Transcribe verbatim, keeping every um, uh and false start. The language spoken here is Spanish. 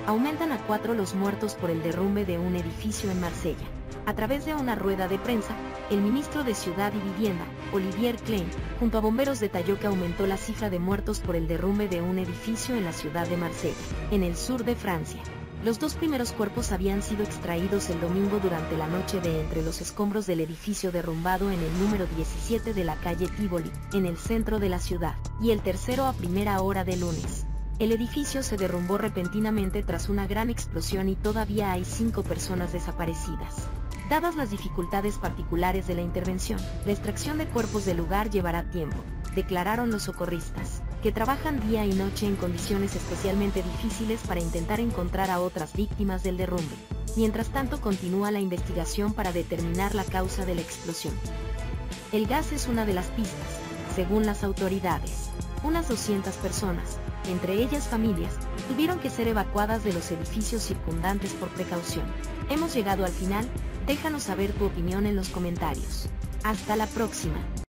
Aumentan a cuatro los muertos por el derrumbe de un edificio en Marsella. A través de una rueda de prensa, el ministro de Ciudad y Vivienda, Olivier Klein, junto a bomberos detalló que aumentó la cifra de muertos por el derrumbe de un edificio en la ciudad de Marsella, en el sur de Francia. Los dos primeros cuerpos habían sido extraídos el domingo durante la noche de entre los escombros del edificio derrumbado en el número diecisiete de la calle Tivoli, en el centro de la ciudad, y el tercero a primera hora de lunes. El edificio se derrumbó repentinamente tras una gran explosión y todavía hay cinco personas desaparecidas. Dadas las dificultades particulares de la intervención, la extracción de cuerpos del lugar llevará tiempo, declararon los socorristas, que trabajan día y noche en condiciones especialmente difíciles para intentar encontrar a otras víctimas del derrumbe. Mientras tanto, continúa la investigación para determinar la causa de la explosión. El gas es una de las pistas, según las autoridades. Unas doscientas personas, entre ellas familias, tuvieron que ser evacuadas de los edificios circundantes por precaución. Hemos llegado al final, déjanos saber tu opinión en los comentarios. Hasta la próxima.